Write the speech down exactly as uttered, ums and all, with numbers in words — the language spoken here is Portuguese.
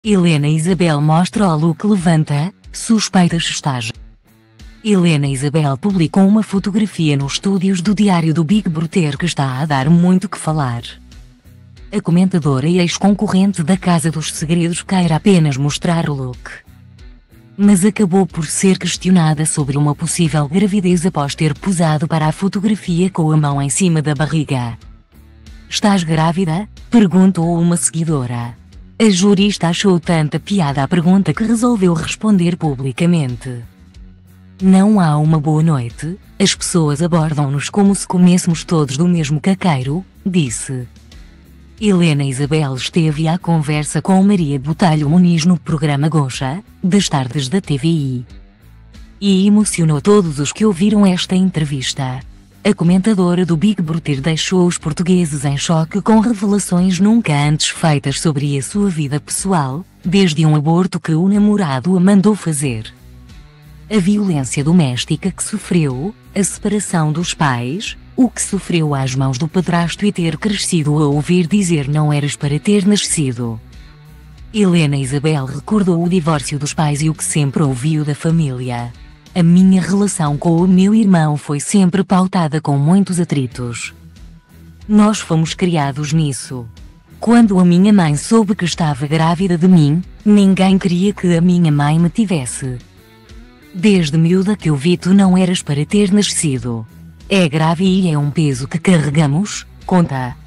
Helena Isabel mostra o look levanta suspeitas estágio. Helena Isabel publicou uma fotografia nos estúdios do Diário do Big Brother que está a dar muito que falar. A comentadora e ex-concorrente da Casa dos Segredos queira apenas mostrar o look, mas acabou por ser questionada sobre uma possível gravidez após ter posado para a fotografia com a mão em cima da barriga. "Estás grávida?", perguntou uma seguidora. A jurista achou tanta piada à pergunta que resolveu responder publicamente: "Não há uma boa noite, as pessoas abordam-nos como se comêssemos todos do mesmo caqueiro", disse. Helena Isabel esteve à conversa com Maria Botelho Muniz no programa Gocha, das tardes da T V I, e emocionou todos os que ouviram esta entrevista. A comentadora do Big Brother deixou os portugueses em choque com revelações nunca antes feitas sobre a sua vida pessoal, desde um aborto que o namorado a mandou fazer, a violência doméstica que sofreu, a separação dos pais, o que sofreu às mãos do padrasto e ter crescido a ouvir dizer "não eras para ter nascido". Helena Isabel recordou o divórcio dos pais e o que sempre ouviu da família: "A minha relação com o meu irmão foi sempre pautada com muitos atritos. Nós fomos criados nisso. Quando a minha mãe soube que estava grávida de mim, ninguém queria que a minha mãe me tivesse. Desde miúda que eu vi tu não eras para ter nascido. É grave e é um peso que carregamos", conta.